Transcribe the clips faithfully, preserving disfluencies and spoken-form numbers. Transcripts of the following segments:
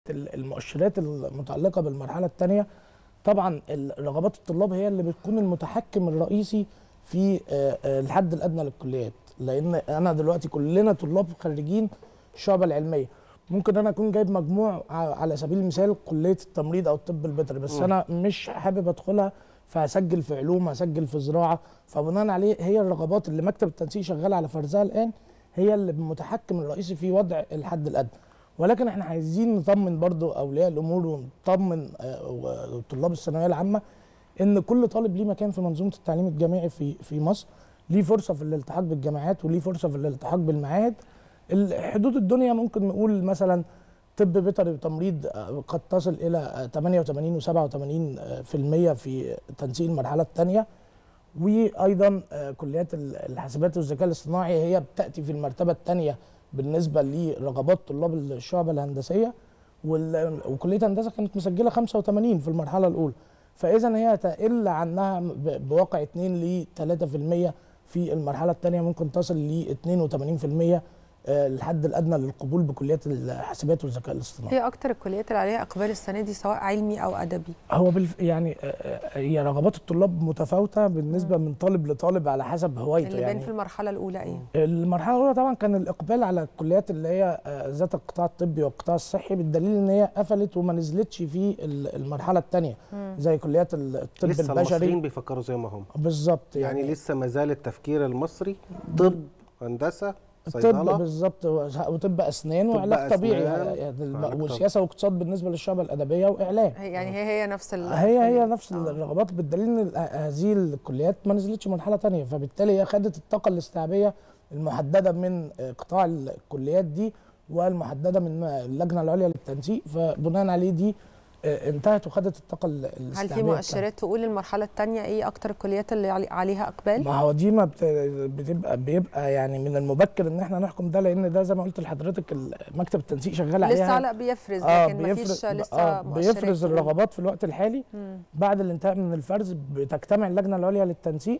المؤشرات المتعلقه بالمرحله الثانيه، طبعا رغبات الطلاب هي اللي بتكون المتحكم الرئيسي في الحد الادنى للكليات، لان انا دلوقتي كلنا طلاب خريجين الشعبه العلميه، ممكن انا اكون جايب مجموع على سبيل المثال كليه التمريض او الطب البيطري، بس م. انا مش حابب ادخلها، فهسجل في علوم، هسجل في زراعه، فبناء عليه هي الرغبات اللي مكتب التنسيق شغال على فرزها الان هي اللي المتحكم الرئيسي في وضع الحد الادنى. ولكن احنا عايزين نطمن برضو اولياء الامور ونطمن طلاب الثانويه العامه ان كل طالب ليه مكان في منظومه التعليم الجامعي في في مصر، ليه فرصه في الالتحاق بالجامعات وليه فرصه في الالتحاق بالمعاهد. حدود الدنيا ممكن نقول مثلا طب بيطري وتمريض قد تصل الى ثمانية وثمانين وسبعة وثمانين بالمئة في تنسيق المرحله الثانيه، وايضا كليات الحاسبات والذكاء الاصطناعي هي بتاتي في المرتبه الثانيه بالنسبه لرغبات طلاب الشعبه الهندسيه، وكليه هندسه كانت مسجله خمسة وثمانين في المرحله الاولى، فاذا هي تقل عنها بواقع اثنين ل ثلاثة بالمئة في المرحله الثانيه، ممكن تصل ل اثنين وثمانين بالمئة الحد الادنى للقبول بكليات الحاسبات والذكاء الاصطناعي. هي اكتر الكليات اللي عليها اقبال السنه دي سواء علمي او ادبي؟ هو بالف... يعني هي رغبات الطلاب متفاوته بالنسبه مم. من طالب لطالب على حسب هوايته. اللي يعني بان في المرحله الاولى ايه؟ المرحله الاولى طبعا كان الاقبال على الكليات اللي هي ذات القطاع الطبي والقطاع الصحي، بالدليل ان هي قفلت وما نزلتش في المرحله الثانيه زي كليات الطب لسه البشري. لسه المصريين بيفكروا زي ما هم بالظبط، يعني, يعني لسه ما زال التفكير المصري طب هندسه طب بالظبط وطب اسنان وعلاج طبيعي يعني، وسياسه واقتصاد بالنسبه للشعبه الادبيه واعلام. يعني هي هي نفس هي هي نفس الرغبات، بالدليل ان هذه الكليات ما نزلتش مرحله ثانيه، فبالتالي هي خدت الطاقه الاستيعابيه المحدده من قطاع الكليات دي والمحدده من اللجنه العليا للتنسيق، فبناء عليه دي انتهت وخدت الطاقه الاستيعابيه. هل في مؤشرات تقول المرحله الثانيه ايه اكتر الكليات اللي عليها اقبال؟ ما هو دي ما بتبقى بيبقى يعني من المبكر ان احنا نحكم ده، لان ده زي ما قلت لحضرتك مكتب التنسيق شغال عليها لسه لا بيفرز، آه لكن ما فيش لسه آه بيفرز الرغبات في الوقت الحالي. مم. بعد الانتهاء من الفرز بتجتمع اللجنه العليا للتنسيق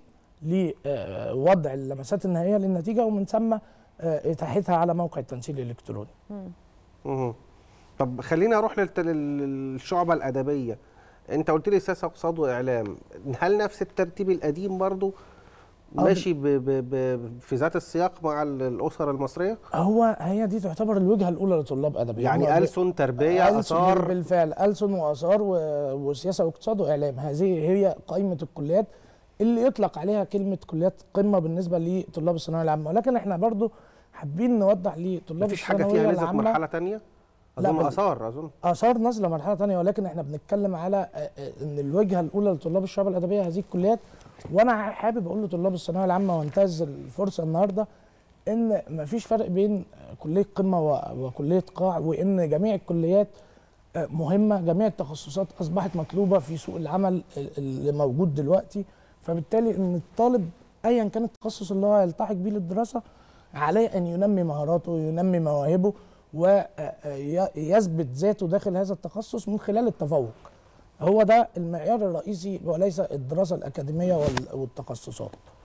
لوضع اللمسات النهائيه للنتيجه، ومن ثم اتاحتها على موقع التنسيق الالكتروني. امم طب خليني اروح للشعبه الادبيه. انت قلت لي سياسه واقتصاد واعلام، هل نفس الترتيب القديم برضو ماشي ب ب ب في ذات السياق مع الاسر المصريه؟ هو هي دي تعتبر الوجهه الاولى لطلاب ادبي، يعني ألسن تربيه اثار. بالفعل ألسن واثار وسياسه واقتصاد واعلام، هذه هي قائمه الكليات اللي يطلق عليها كلمه كليات قمه بالنسبه لطلاب الثانويه العامه. ولكن احنا برضو حابين نوضح لطلاب الثانويه العامه مفيش حاجه فيها نزلت مرحله ثانيه؟ اظن اثار اظن اثار نازله مرحله ثانيه، ولكن احنا بنتكلم على ان الوجهه الاولى لطلاب الشعب الادبيه هذه الكليات. وانا حابب اقول لطلاب الثانويه العامه وانتهز الفرصه النهارده ان مفيش فرق بين كليه قمه وكليه قاع، وان جميع الكليات مهمه، جميع التخصصات اصبحت مطلوبه في سوق العمل اللي موجود دلوقتي، فبالتالي ان الطالب ايا كان التخصص اللي هو يلتحق بيه للدراسه عليه ان ينمي مهاراته وينمي مواهبه ويثبت ذاته داخل هذا التخصص من خلال التفوق. هو ده المعيار الرئيسي وليس الدراسة الأكاديمية والتخصصات.